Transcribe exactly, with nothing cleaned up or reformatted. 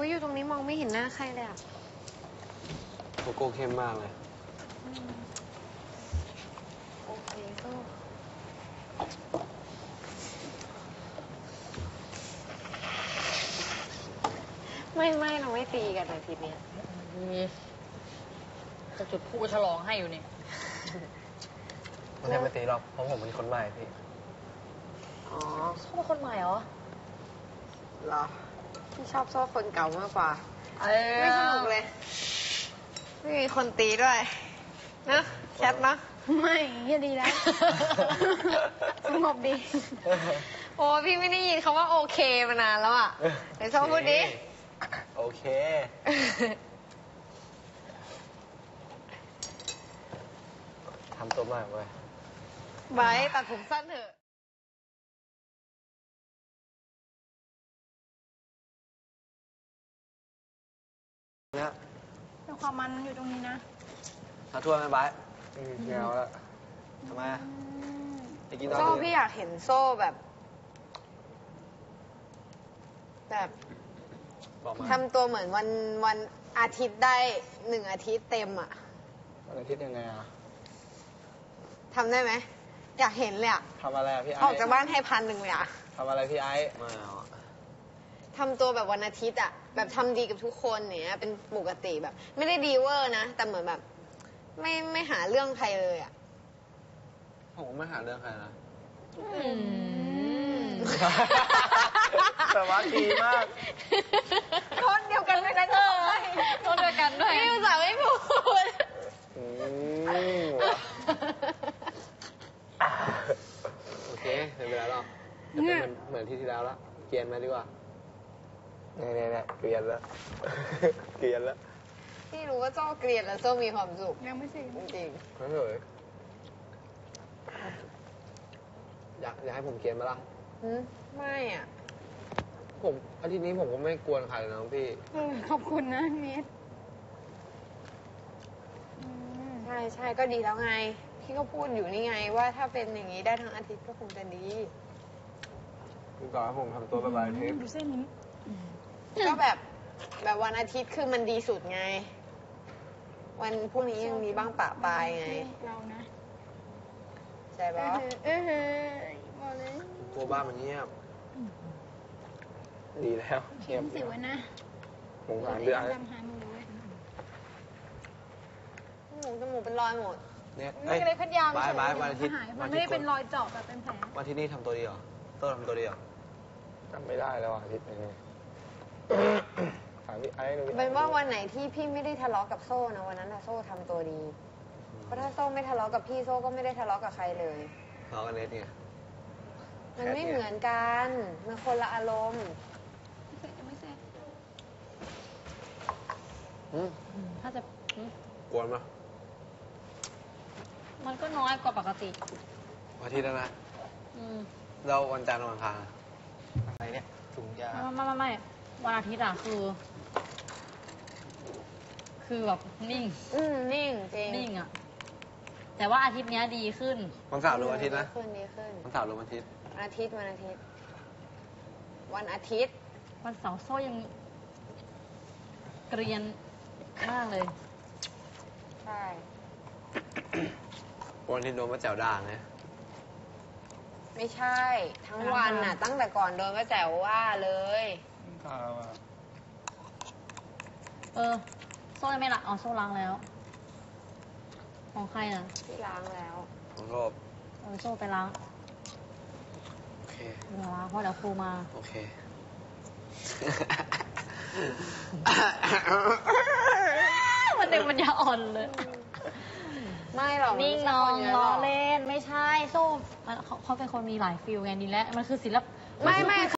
อุ้ยอยู่ตรงนี้มองไม่เห็นหน้าใครเลยอ่ะโกโก้เข้มมากเลยโอเคก็ไม่ไม่เราไม่ตีกันอาทิตย์เนี้ยจะจุดพูฉลองให้อยู่นี่ไม่ใช่ไม่ตีหรอกเพราะผมเป็นคนใหม่พี่อ๋อโซ่เป็นคนใหม่เหรอเหรอพี่ชอบโซ่คนเก่ามากกว่าเออไม่สนุกเลยไม่มีคนตีด้วยนะแคทนะไม่เฮียดีแล้วสงบดีโอ้พี่ไม่ได้ยินคำว่าโอเคมานานแล้วอ่ะไหนโซ่พูดดิโอเคทำตัวใหม่เว้ยไบร์ทตัดผมสั้นเถอะเนี่ยแต่ความมันอยู่ตรงนี้นะถ้าทั่วไหมไบร์ทเงาแล้วทำไมไปกินตอนโซ่นี้พี่อยากเห็นโซ่แบบ แบบบอกมาทำตัวเหมือนวันวันอาทิตย์ได้หนึ่งอาทิตย์เต็มอ่ะวันอาทิตย์ยังไงอ่ะทำได้ไหมอยากเห็นเลยอ่ะทำอะไรอ่ะพี่ไอ้ออกจากบ้านให้พันหนึ่งเลยอ่ะทำอะไรพี่ไอ้ไม่เอาอะทำตัวแบบวันอาทิตย์อ่ะแบบทำดีกับทุกคนอย่างเนี้ยเป็นปกติแบบ ไม่ได้ดีเวอร์นะแต่เหมือนแบบ ไม่ไม่หาเรื่องใครเลยอ่ะผมไม่หาเรื่องใครนะอืมแต่ว่าดีมากคนเดียวกันไม่ได้เออโทษด้วยกันด้วยไม่อุตส่าห์ไม่พูดอืมโอเคไม่เป็นไรหรอกจะเป็นเหมือนเหมือนที่ที่แล้วละเกรียนไหมดีกว่าเนี่ยเนี่ยเนี่ยเกรียนแล้วเกรียนแล้วพี่รู้ว่าโซ่เกลียดแล้วโซ่มีความสุขยังไม่เสร็จจริงไม่เลยอยากอยากให้ผมเกรียนไหมล่ะๆหืมไม่อ่ะผมอาทิตย์นี้ผมก็ไม่กวนใครเลยนะพี่เออขอบคุณนะเนทอืมใช่ใช่ก็ดีแล้วไง พี่ก็พูดอยู่นี่ไงว่าถ้าเป็นอย่างนี้ได้ทั้งอาทิตย์ก็คงจะดีคุณก่อนให้ผมทำตัวแบบอาทิตย์ดูเส้นนี้ก็แบบแบบวันอาทิตย์คือมันดีสุดไง วันพรุ่งนี้ยังมีบ้างปะปลายไงเรานะใช่เอปะอเออเออบอกเลยกลัวบ้านมันเงียบ ดีแล้วเงีเขียยบนสิวะนะผมหาเดือนดำหาหนูเว้ยหมูจมูกเป็นรอยหมดเนี่ยไม่เลยพัดยาวบายบายวันอาทิตย์หายมันไม่ได้เป็นรอยเจาะแบบเป็นแผลวันอาที่นี่ทำตัวดีเหรอเต้นทำตัวดีเหรอจำไม่ได้แล้วอาทิตย์นี้ถามพี่ไอ้ดูพี่ไอ้เป็นว่าวันไหนที่พี่ไม่ได้ทะเลาะกับโซ่นะวันนั้นนะโซ่ทำตัวดี เพราะถ้าโซ่ไม่ทะเลาะกับพี่โซ่ก็ไม่ได้ทะเลาะกับใครเลยเรากันเน็ตไงมันไม่เหมือนกันมันคนละอารมณ์ไม่เสร็จยังไม่เสร็จอืมถ้าจะอืมกวนปะมันก็น้อยกว่าปกติวันอาทิตย์แล้วนะอืมเราวันจันทร์วันอังคารอะไรเนี่ยถุงยาไม่ไม่ไม่ไม่วันอาทิตย์อะคือ คือแบบนิ่งอืมนิ่งจริงนิ่งอะแต่ว่าอาทิตย์เนี้ยดีขึ้นวันเสาร์หรือวันอาทิตย์นะดีขึ้นดีขึ้นวันเสาร์หรือวันอาทิตย์วันอาทิตย์วันอาทิตย์ วันอาทิตย์วันเสาร์โซ่ยังเกรียนมากเลยใช่วันอาทิตย์โดนมาแจ๋วด่างไงไม่ใช่ ทั้งวันน่ะ ตั้งแต่ก่อนโดนก็แจ๋วว่าเลยเออ โซ่ยังไม่ละอ๋อโซ่ล้างแล้ว ของใครน่ะที่ล้างแล้วผมโทษเออโซ่ไปล้างโอเคเดี๋ยวล้างเพราะเดี๋ยวครูมาโอเคมันเด็กมันยาอ่อนเลยไม่หรอกนิ่งมัน้องไม่ใช่คล้อหรกเล่น ไม่ใช่ โซ่มันเขาเขาเป็นคนมีหลายฟิลไงดีแล้ว มันคือศิลปไม่ไม่